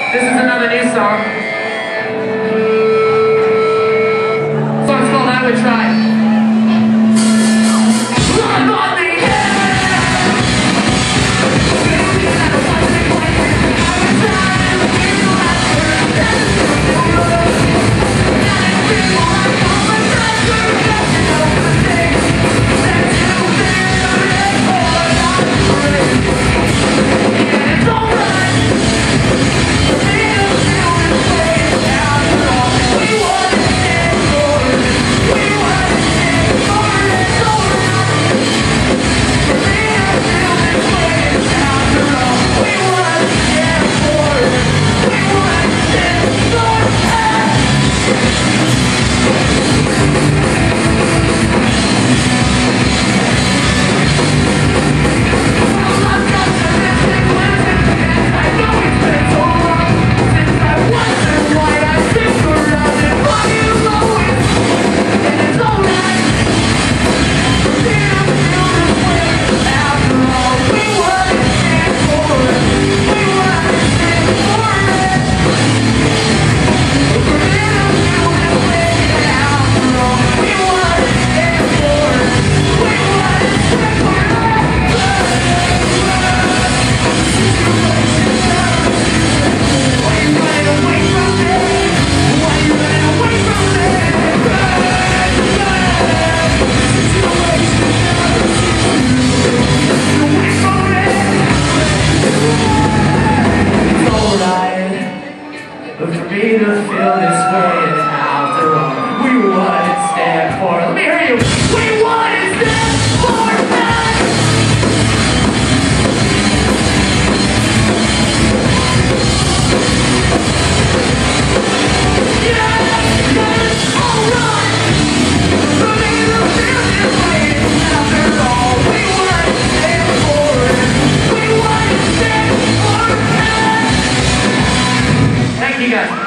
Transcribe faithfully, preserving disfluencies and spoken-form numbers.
This is another new song. This song's called I Would Try. But for me to feel this way is after all we wouldn't stand for. Let me hear you. We wouldn't stand for that. Yeah, yeah, alright. For me to feel this way is after all we wouldn't stand for it. We wouldn't stand for that. Thank you guys.